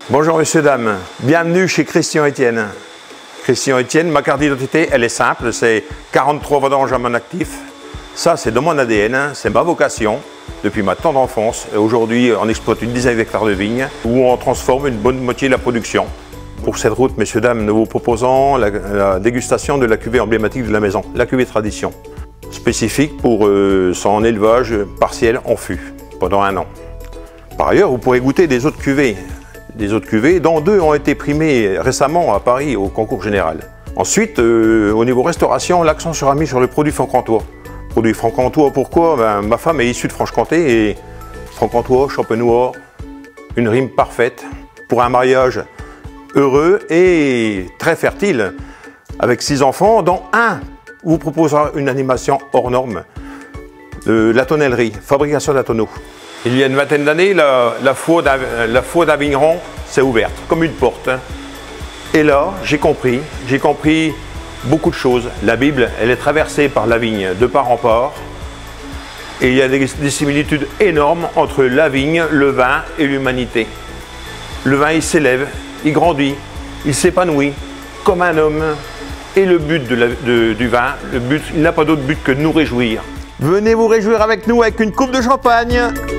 Bonjour messieurs, dames, bienvenue chez Christian Etienne. Christian Etienne, ma carte d'identité, elle est simple, c'est 43 vendanges à mon actif. Ça, c'est de mon ADN, c'est ma vocation depuis ma tendre enfance. Et aujourd'hui, on exploite une dizaine d'hectares de vignes où on transforme une bonne moitié de la production. Pour cette route, messieurs, dames, nous vous proposons la dégustation de la cuvée emblématique de la maison, la cuvée tradition, spécifique pour son élevage partiel en fût pendant 1 an. Par ailleurs, vous pourrez goûter des autres cuvées, dont 2 ont été primées récemment à Paris au concours général. Ensuite, au niveau restauration, l'accent sera mis sur le produit franc-comtois. Produit franc-comtois, pourquoi? Ma femme est issue de Franche-Comté et franc-comtois, champenois, une rime parfaite pour un mariage heureux et très fertile, avec 6 enfants, dont un vous proposera une animation hors norme, la tonnellerie, fabrication d'un tonneau. Il y a une vingtaine d'années, la foi d'Avignon s'est ouverte, comme une porte. Et là, j'ai compris beaucoup de choses. La Bible, elle est traversée par la vigne de part en part. Et il y a des similitudes énormes entre la vigne, le vin et l'humanité. Le vin, il s'élève, il grandit, il s'épanouit comme un homme. Et le but du vin, il n'a pas d'autre but que de nous réjouir. Venez vous réjouir avec nous avec une coupe de champagne.